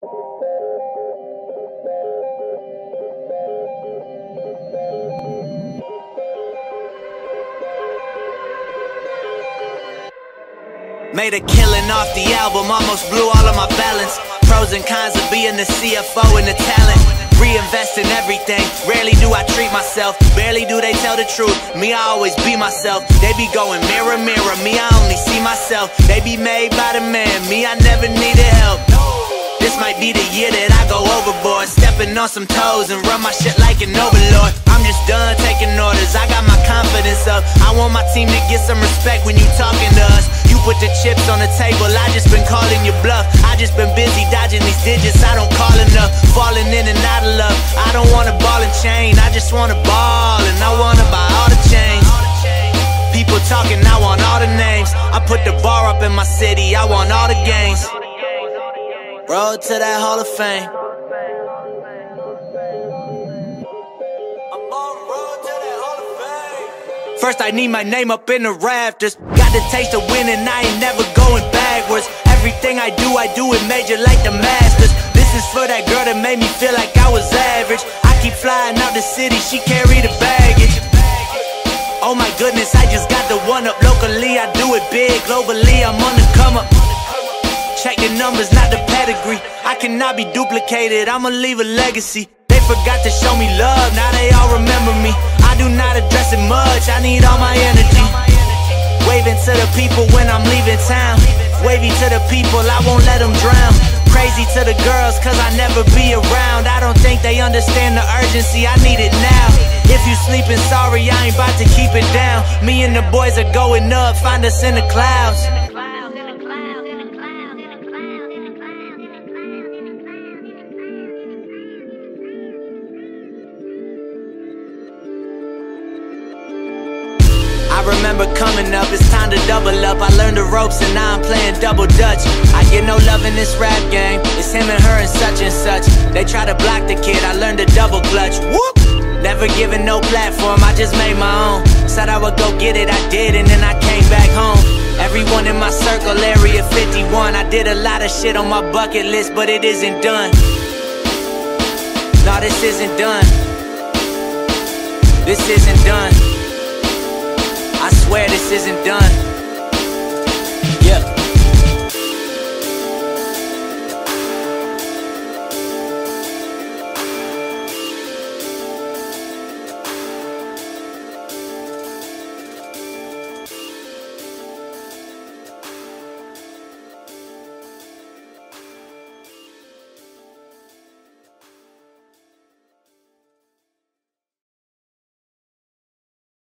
Made a killing off the album, almost blew all of my balance. Pros and cons of being the CFO and the talent. Reinvest in everything, rarely do I treat myself. Barely do they tell the truth, me I always be myself. They be going mirror, mirror, me I only see myself. They be made by the man, me I never needed help. This might be the year that I go overboard, stepping on some toes and run my shit like an overlord. I'm just done taking orders, I got my confidence up. I want my team to get some respect when you talking to us. You put the chips on the table, I just been calling your bluff. I just been busy dodging these digits, I don't call enough. Falling in and out of love, I don't wanna ball and chain. I just wanna ball and I wanna buy all the chains. People talking, I want all the names. I put the bar up in my city, I want all the games. Road to that Hall of Fame. First I need my name up in the rafters. Got the taste of winning, I ain't never going backwards. Everything I do it major like the Masters. This is for that girl that made me feel like I was average. I keep flying out the city, she carry the baggage. Oh my goodness, I just got the one up. Locally I do it big, globally I'm on the come up. Check the numbers, not the pedigree. I cannot be duplicated, I'ma leave a legacy. They forgot to show me love, now they all remember me. I do not address it much, I need all my energy. Waving to the people when I'm leaving town. Wavy to the people, I won't let them drown. Crazy to the girls, cause I never be around. I don't think they understand the urgency, I need it now. If you sleeping, sorry, I ain't about to keep it down. Me and the boys are going up, find us in the clouds. I remember coming up, it's time to double up. I learned the ropes and now I'm playing double dutch. I get no love in this rap game, it's him and her and such. They try to block the kid, I learned to double clutch. Whoop! Never given no platform, I just made my own. Said I would go get it, I did, and then I came back home. Everyone in my circle, area 51. I did a lot of shit on my bucket list, but it isn't done. No, this isn't done. This isn't done. I swear this isn't done.